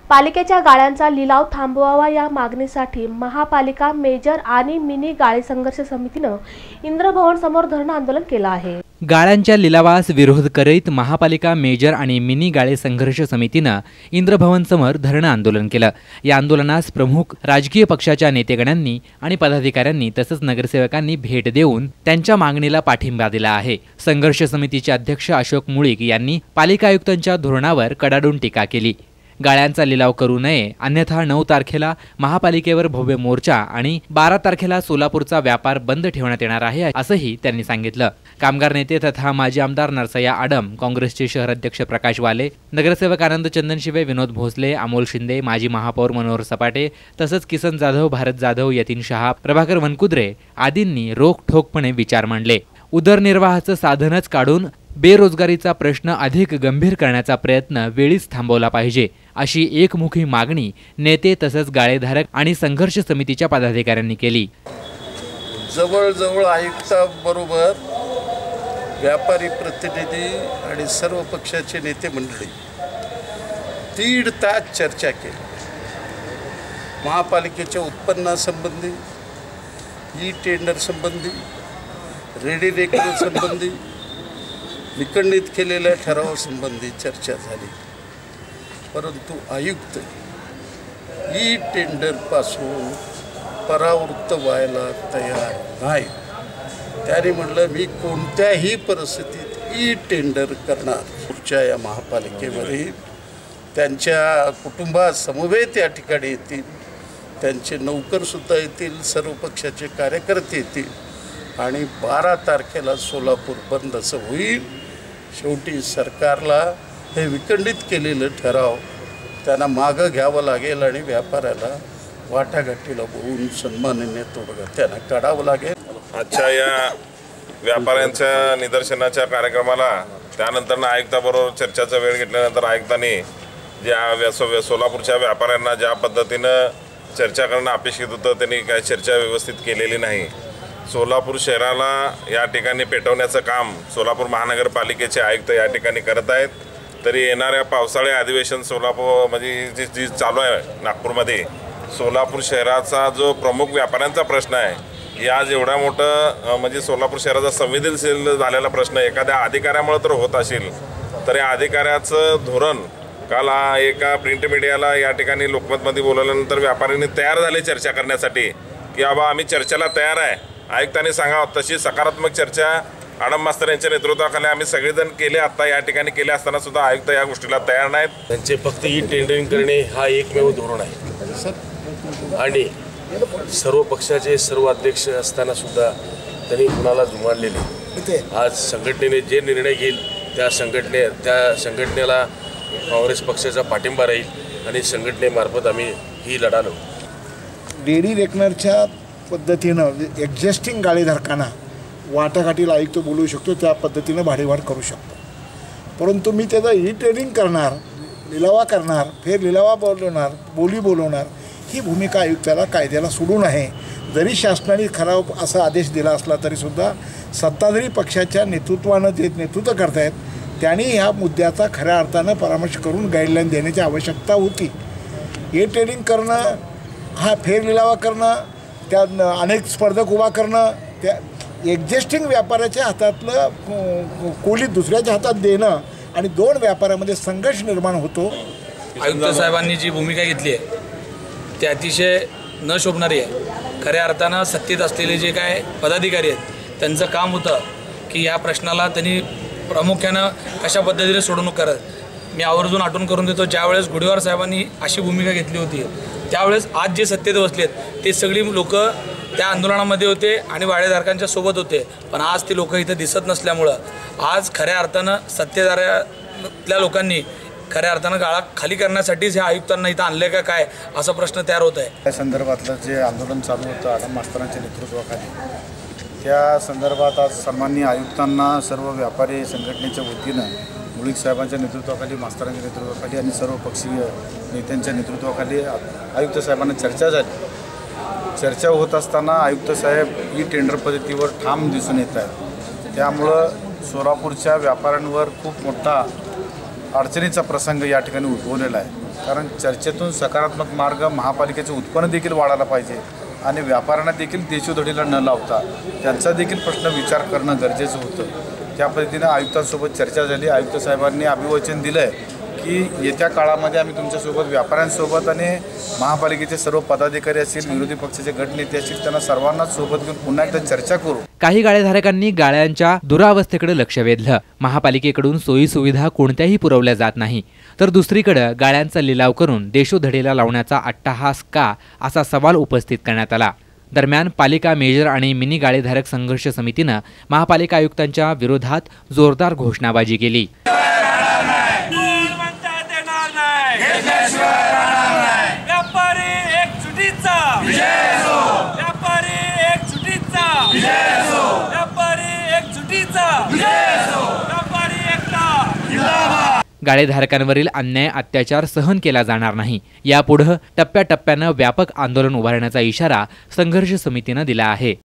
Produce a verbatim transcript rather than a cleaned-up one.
पालिकेच्या गाळ्यांचा लिलाव थांबवावा या मागणीसाठी महापालिका मेजर आणि मिनी गाळे संघर्ष समितीनं इंद्रभवन समोर धरणं आंदोलन केलं आहे। गाळ्यांच्या लिलावास विरोध करीत महापालिका मेजर आणि मिनी गाळे संघर्ष समितीनं इंद्रभवन समोर धरणं आंदोलन केलं। या आंदोलनास प्रमुख राजकीय पक्षाच्या नेतेगणांनी आणि पदाधिकाऱ्यांनी तसंच नगरसेवकांनी भेट देऊन त्यांच्या मागणीला पाठिंबा दिला आहे। संघर्ष समितीचे अध्यक्ष अशोक मुळीक यांनी पालिका आयुक्तांच्या धोरणावर कडाडून टीका केली। गाळ्यांचा लिलाव करू नये, अन्यथा नऊ तारखेला महापालिकेवर भव्य मोर्चा आणि बारा तारखेला सोलापूरचा व्यापार बंद ठेवण्यात येणार आहे असंही त्यांनी सांगितलं। कामगार नेते तथा माजी आमदार नरसय्या आडम, काँग्रेसचे शहर अध्यक्ष प्रकाश वाले, नगरसेवक आनंद चंदनशिवे, विनोद भोसले, अमोल शिंदे, माजी महापौर मनोहर सपाटे तसंच किसन जाधव, भारत जाधव, यतीन शहा, प्रभाकर वनकुद्रे आदींनी रोखठोकपणे विचार मांडले। उदरनिर्वाहाचं साधनच काढून बेरोजगारीचा प्रश्न अधिक गंभीर करण्याचा प्रयत्न वेळीच थांबवला पाहिजे अशी एकमुखी मागणी नेते तसंच गाळेधारक आणि संघर्ष समितीच्या पदाधिकाऱ्यांनी केली। जवळजवळ आयुक्ताबरोबर व्यापारी प्रतिनिधी आणि सर्व पक्षाचे नेते मंडळी दीड तास चर्चा केली। महापालिकेच्या उत्पन्नासंबंधी, ई टेंडर संबंधी, रेडी रेकॉर्ड संबंधी, विखंडित केलेल्या ठरावासंबंधी चर्चा झाली, परंतु आयुक्त ई टेंडरपासून परावृत्त व्हायला तयार नाही। त्यांनी म्हटलं, मी कोणत्याही परिस्थितीत ई टेंडर करणार। पुढच्या या महापालिकेमध्ये त्यांच्या कुटुंबासमवेत या ठिकाणी येतील, त्यांचे नौकरसुद्धा येतील, सर्व पक्षाचे कार्यकर्ते येतील आणि बारा तारखेला सोलापूर बंद असं होईल। शेवटी सरकारला हे विखंडित केलेलं ठराव त्यांना मागं घ्यावं लागेल आणि व्यापाऱ्याला वाटाघाटीला बोलून सन्माननीय तोडगा त्यांना काढावं लागेल। आजच्या या व्यापाऱ्यांच्या निदर्शनाच्या कार्यक्रमाला त्यानंतर आयुक्ताबरोबर चर्चेचा वेळ घेतल्यानंतर आयुक्तांनी ज्या सोलापूरच्या व्यापाऱ्यांना ज्या पद्धतीनं चर्चा करणं अपेक्षित होतं त्यांनी काही चर्चा व्यवस्थित केलेली नाही। सोलापूर शहराला या ठिकाणी पेटवण्याचं काम सोलापूर महानगरपालिकेचे आयुक्त या ठिकाणी करत आहेत। तरी येणाऱ्या पावसाळी अधिवेशन सोलापूर म्हणजे जी जी चालू आहे नागपूरमध्ये, सोलापूर शहराचा जो प्रमुख व्यापाऱ्यांचा प्रश्न आहे, या एवढा मोठं म्हणजे सोलापूर शहराचा संवेदनशील झालेला प्रश्न एखाद्या अधिकाऱ्यामुळे तर होत असेल तर या अधिकाऱ्याचं धोरण काल एका प्रिंट मीडियाला या ठिकाणी लोकमतमध्ये बोलवल्यानंतर व्यापाऱ्यांनी तयार झाले चर्चा करण्यासाठी की बाबा आम्ही चर्चेला तयार आहे। आयुक्तांनी सांगावं तशी सकारात्मक चर्चा आडम मास्तर यांच्या नेतृत्वाखाली आम्ही सगळेजण केले। आता या ठिकाणी केले असताना सुद्धा आयुक्त या गोष्टीला तयार नाहीत। त्यांचे फक्त ई टेंडरिंग करणे हा एकमेव धोरण आहे आणि सर्व पक्षाचे सर्व अध्यक्ष असताना सुद्धा त्यांनी कुणाला जुमानलेले। आज संघटनेने जे निर्णय घेईल त्या संघटने त्या संघटनेला काँग्रेस पक्षाचा पाठिंबा राहील आणि संघटनेमार्फत आम्ही ही लढा लढू। डेडी रेकनरच्या पद्धतीनं एक्झिस्टिंग गाळेधारकांना वाटाघाटीला आयुक्त बोलवू शकतो, त्या पद्धतीनं भाडेवाढ करू शकतो। परंतु मी त्याचा ई ट्रेडिंग करणार, लिलावा करणार, फेर लिलावा बोलवणार, बोली बोलवणार ही भूमिका आयुक्ताला कायद्याला सोडून आहे। जरी शासनाने खराब असा आदेश दिला असला तरीसुद्धा सत्ताधारी पक्षाच्या नेतृत्वानं जे नेतृत्व करतायत त्यांनी ह्या मुद्द्याचा खऱ्या अर्थानं परामर्श करून गाईडलाईन देण्याची आवश्यकता होती। ई ट्रेडिंग करणं, हा फेर लिलावा करणं, त्या अनेक स्पर्धक उभा करणं, त्या एक्झिस्टिंग व्यापाऱ्याच्या हातातलं कोली दुसऱ्याच्या हातात देणं आणि दोन व्यापाऱ्यामध्ये संघर्ष निर्माण होतो। आयुक्त साहेबांनी जी भूमिका घेतली आहे ती अतिशय न शोभणारी आहे। खऱ्या अर्थानं सत्तेत असलेले जे काय पदाधिकारी आहेत त्यांचं काम होतं की या प्रश्नाला त्यांनी प्रामुख्यानं कशा पद्धतीने सोडवणूक करत। मी आवर्जून आठवण करून देतो, ज्यावेळेस घोडेवार साहेबांनी अशी भूमिका घेतली होती त्यावेळेस आज जे सत्तेत बसलेत ते सगळी लोक त्या आंदोलनामध्ये होते आणि वाडेधारकांच्या सोबत होते, पण आज ती लोक इथं दिसत नसल्यामुळं आज खऱ्या अर्थानं सत्तेधाऱ्यातल्या लोकांनी खऱ्या अर्थानं गाळा खाली करण्यासाठीच ह्या आयुक्तांना इथं आणले का काय असा प्रश्न तयार होत आहे। त्या संदर्भातलं जे आंदोलन चालू होतं आडम मास्तरांच्या नेतृत्वाखाली, त्या संदर्भात आज सन्माननीय आयुक्तांना सर्व व्यापारी संघटनेच्या वतीनं मुळीक साहेबांच्या नेतृत्वाखाली, मास्तरांच्या नेतृत्वाखाली आणि सर्व पक्षीय नेत्यांच्या नेतृत्वाखाली आयुक्त साहेबांना चर्चा झाली। चर्चा होत असताना आयुक्त साहेब ई टेंडर पद्धतीवर ठाम दिसून येत आहेत। त्यामुळं सोलापूरच्या व्यापाऱ्यांवर खूप मोठा अडचणीचा प्रसंग या ठिकाणी उद्भवलेला आहे। कारण चर्चेतून सकारात्मक मार्ग महापालिकेचं उत्पन्न देखील वाढायला पाहिजे आणि व्यापाऱ्यांना देखील देशोधडीला न लावता त्यांचा देखील प्रश्न विचार करणं गरजेचं होतं। त्या पद्धतीनं आयुक्तांसोबत चर्चा झाली। आयुक्त साहेबांनी अभिवचन दिलं आहे की येत्या काळामध्ये आम्ही तुमच्यासोबत व्यापाऱ्यांसोबत आणि महापालिकेचे सर्व पदाधिकारी असतील, विरोधी पक्षाचे गटनेते असतील, त्यांना सर्वांनाच सोबत घेऊन पुन्हा एकदा चर्चा करू। काही गाळेधारकांनी गाळ्यांच्या दुरावस्थेकडे लक्ष वेधलं। महापालिकेकडून सोयी सुविधा कोणत्याही पुरवल्या जात नाही, तर दुसरीकडे गाळ्यांचा लिलाव करून देशोधडीला लावण्याचा अट्टहास का, असा सवाल उपस्थित करण्यात आला। दरम्यान पालिका मेजर आणि मिनी गाळेधारक संघर्ष समितीनं महापालिका आयुक्तांच्या विरोधात जोरदार घोषणाबाजी केली। व्यापारी एक चुटीचा व्यापारी एक चुटीचा व्यापारी एक चुटीचा व्यापारी एकता। गाळेधारकांवरील अन्याय अत्याचार सहन केला जाणार नाही। यापुढे टप्प्याटप्प्यानं व्यापक आंदोलन उभारण्याचा इशारा संघर्ष समितीनं दिला आहे।